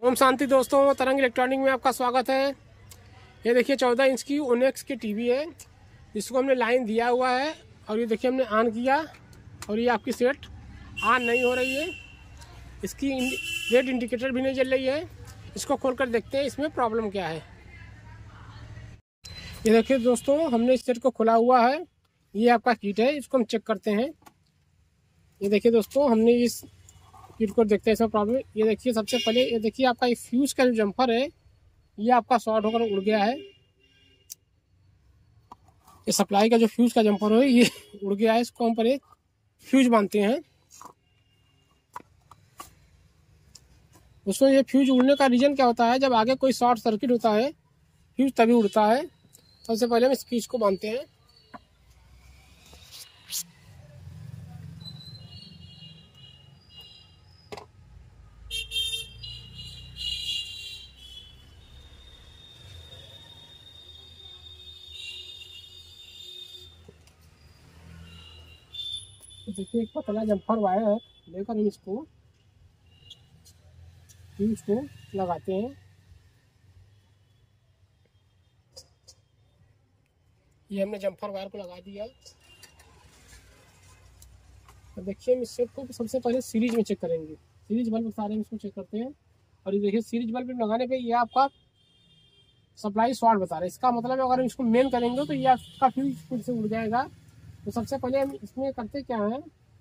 ओम शांति दोस्तों, तरंग इलेक्ट्रॉनिक में आपका स्वागत है। ये देखिए 14 इंच की ओनेक्स की टीवी है, इसको हमने लाइन दिया हुआ है और ये देखिए हमने ऑन किया और ये आपकी सेट ऑन नहीं हो रही है। इसकी रेड इंडिकेटर भी नहीं जल रही है। इसको खोलकर देखते हैं इसमें प्रॉब्लम क्या है। ये देखिए दोस्तों, हमने इस सेट को खोला हुआ है। ये आपका किट है, इसको हम चेक करते हैं। ये देखिए दोस्तों, हमने इस किट को देखते हैं इसका प्रॉब्लम। ये देखिए सबसे पहले ये देखिए आपका ये फ्यूज का जो जंपर है ये आपका शॉर्ट होकर उड़ गया है। ये सप्लाई का जो फ्यूज का जंपर है ये उड़ गया है। इसको हम पर एक फ्यूज मानते हैं। उसमें ये फ्यूज उड़ने का रीजन क्या होता है, जब आगे कोई शॉर्ट सर्किट होता है फ्यूज तभी उड़ता है। सबसे पहले हम इस फ्यूज को मानते हैं। देखिए एक पतला जंपर वायर है, लेकर हम इसको फ्यूज को लगाते हैं। ये हमने जंपर वायर को लगा दिया। तो देखिए हम इस सेट को सबसे पहले सीरीज में चेक करेंगे। सीरीज बल्ब सारे इसको चेक करते हैं और ये देखिए सीरीज बल्ब लगाने पे ये आपका सप्लाई शॉर्ट बता रहा है। इसका मतलब है अगर हम इसको मेन करेंगे तो ये आपका फ्यूज खुद से उड़ जाएगा। तो सबसे पहले हम इसमें करते क्या है,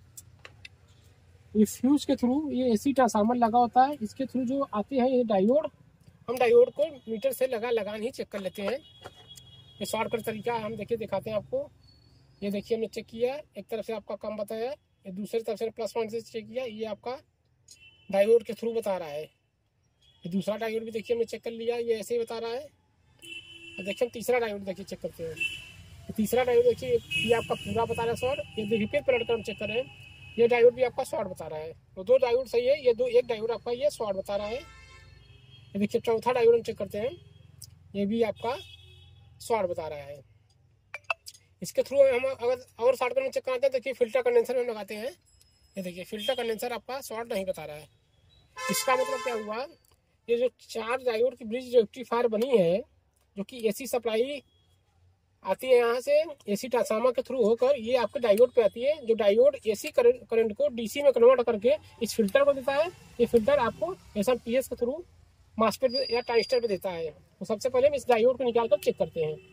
ये फ्यूज के थ्रू ये एसी ट्रांसफार्मर लगा होता है, इसके थ्रू जो आते हैं ये डायोड, हम डायोड को मीटर से लगान ही चेक कर लेते हैं। ये शॉर्टकट तरीका हम देखिए दिखाते हैं आपको। ये देखिए हमने चेक किया, एक तरफ से आपका कम बताया, ये दूसरी तरफ से प्लस पॉइंट से चेक किया, ये आपका डायोड के थ्रू बता रहा है। ये दूसरा डायोड भी देखिए हमने चेक कर लिया, ये ऐसे ही बता रहा है। और देखिए हम तीसरा डायोड देखिए चेक करते हैं। तीसरा डायोड देखिए ये आपका पूरा बता रहा है शॉर्ट। ये देखिए फिर पलट कर हम चेक कर रहे हैं, ये डायोड भी आपका शॉर्ट बता रहा है। तो दो डायोड सही है, ये एक डायोड आपका ये शॉर्ट बता रहा है। ये देखिए चौथा डायोड हम चेक करते हैं, ये भी आपका शॉर्ट बता रहा है। इसके थ्रू हम अगर और शॉर्ट में चेक कराते हैं, देखिए फिल्टर कंडेंसर में हम लगाते हैं। ये देखिए फिल्टर कंडेंसर आपका शॉर्ट नहीं बता रहा है। इसका मतलब क्या हुआ, ये जो 4 डायोड की ब्रिज रेक्टिफायर बनी है, जो कि एसी सप्लाई आती है यहाँ से एसी ट्रांसफार्मर के थ्रू होकर ये आपके डायोड पे आती है, जो डायोड एसी करंट को डीसी में कन्वर्ट करके इस फिल्टर को देता है। ये फिल्टर आपको एसएमपीएस के थ्रू मास्फेट या ट्रांजिस्टर पे देता है। तो सबसे पहले हम इस डायोड को निकाल कर चेक करते हैं।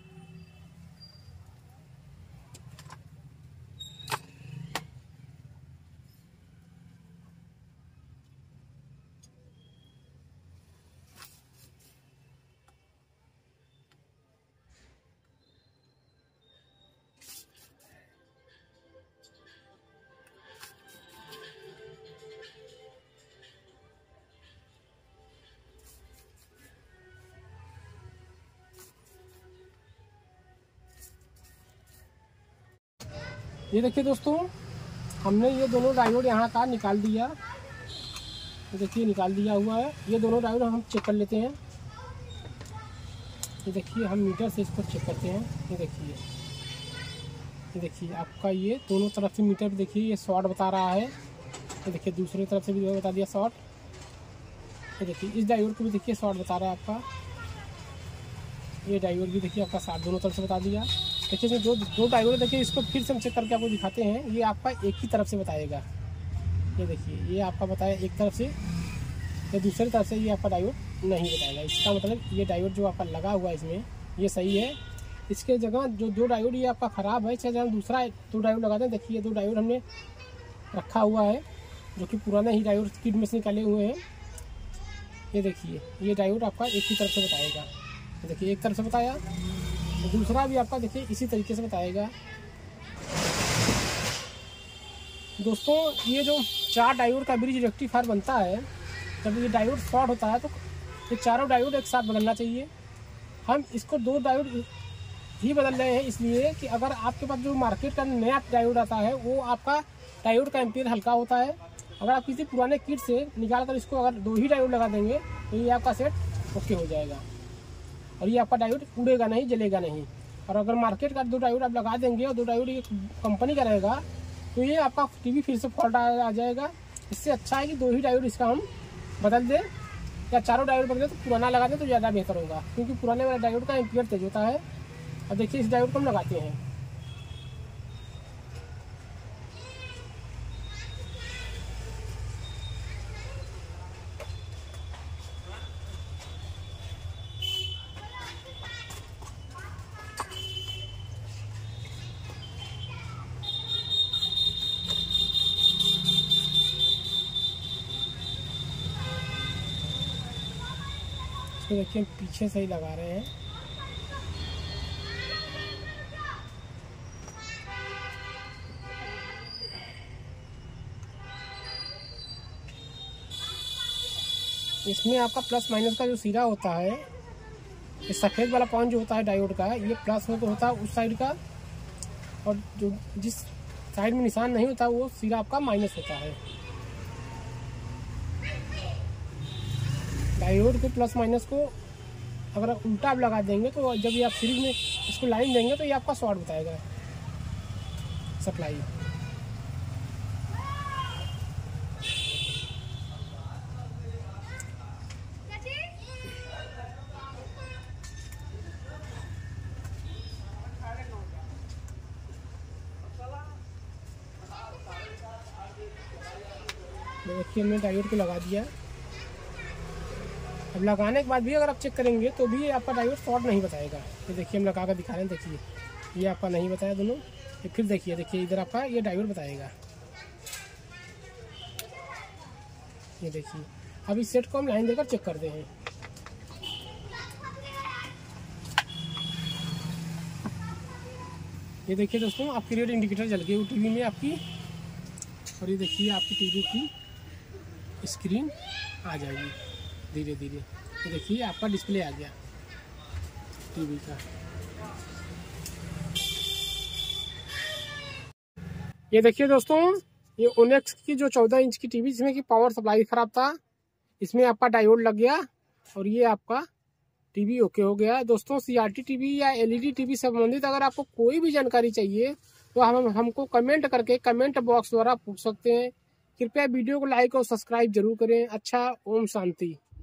ये देखिए दोस्तों, हमने ये दोनों डायोड यहाँ का निकाल दिया। ये देखिए निकाल दिया हुआ है। ये दोनों डायोड हम चेक कर लेते हैं। ये देखिए हम मीटर से इसको चेक करते हैं। ये देखिए आपका ये दोनों तरफ से मीटर पे देखिए ये शॉर्ट बता रहा है। ये देखिए दूसरी तरफ से भी बता दिया शॉर्ट। ये देखिए इस डायोड को भी देखिए शॉर्ट बता रहा है आपका। ये डायोड भी देखिए आपका शॉर्ट दोनों तरफ से बता दिया। देखिए जो दो डायोड देखिए इसको फिर से हम चेक करके आपको दिखाते हैं। ये आपका एक ही तरफ से बताएगा। ये देखिए ये आपका बताया एक तरफ से, या दूसरी तरफ से ये आपका डायोड नहीं बताएगा। इसका मतलब ये डायोड जो आपका लगा हुआ है इसमें ये सही है। इसके जगह जो 2 डायोड ये आपका ख़राब है, इसके जगह दूसरा 2 डायोड लगाते हैं। देखिए 2 डायोड हमने रखा हुआ है जो कि पुराना ही डायोड किट में से निकाले हुए हैं। ये देखिए ये डायोड आपका एक ही तरफ से बताएगा। देखिए एक तरफ से बताया, तो दूसरा भी आपका देखिए इसी तरीके से बताएगा। दोस्तों ये जो 4 डायोड का ब्रिज रेक्टिफायर बनता है, जब ये डायोड शॉर्ट होता है तो ये चारों डायोड एक साथ बदलना चाहिए। हम इसको 2 डायोड ही बदल रहे हैं, इसलिए कि अगर आपके पास जो मार्केट का नया डायोड आता है वो आपका डायोड का एम्पियर हल्का होता है। अगर आप किसी पुराने किट से निकाल कर इसको अगर 2 ही डायोड लगा देंगे तो ये आपका सेट ओके हो जाएगा और ये आपका डायोड उड़ेगा नहीं, जलेगा नहीं। और अगर मार्केट का 2 डायोड आप लगा देंगे और 2 डायोड ये कंपनी का रहेगा तो ये आपका टीवी फिर से फॉल्ट आ जाएगा। इससे अच्छा है कि 2 ही डायोड इसका हम बदल दें या चारों डायोड बदले तो पुराना लगा दें तो ज़्यादा बेहतर होगा, क्योंकि पुराने वाले डायोड का एम्पियर तेज होता है। अब देखिए इस डायोड को हम लगाते हैं। इसको देखिए हम पीछे से ही लगा रहे हैं। इसमें आपका प्लस माइनस का जो सिरा होता है, ये सफ़ेद वाला पॉइंट जो होता है डायोड का, ये प्लस में तो होता है उस साइड का, और जो जिस साइड में निशान नहीं होता वो सिरा आपका माइनस होता है। डायोड के प्लस माइनस को अगर आप उल्टा आप लगा देंगे तो जब ये आप सीरीज में इसको लाइन देंगे तो ये आपका शॉर्ट बताएगा सप्लाई। देखिए हमने डायोड को लगा दिया। अब लगाने के बाद भी अगर आप चेक करेंगे तो भी आपका डायोड शॉर्ट नहीं बताएगा। ये देखिए हम लगा कर दिखा रहे हैं, देखिए ये आपका नहीं बताया दोनों। ये फिर देखिए इधर आपका ये डायोड बताएगा। ये देखिए अब इस सेट को हम लाइन देकर चेक करते हैं। ये देखिए दोस्तों आपकी रेड इंडिकेटर जल गई टीवी में आपकी, और ये देखिए आपकी टीवी की स्क्रीन आ जाएगी धीरे धीरे। ये देखिए आपका डिस्प्ले आ गया टीवी का। ये देखिए दोस्तों ये ओनेक्स की जो 14 इंच की टीवी, जिसमें कि पावर सप्लाई खराब था, इसमें आपका डायोड लग गया और ये आपका टीवी ओके हो गया। दोस्तों सीआरटी टीवी या एलईडी टीवी से संबंधित अगर आपको कोई भी जानकारी चाहिए तो हमको कमेंट करके कमेंट बॉक्स द्वारा पूछ सकते हैं। कृपया वीडियो को लाइक और सब्सक्राइब जरूर करें। अच्छा, ओम शांति।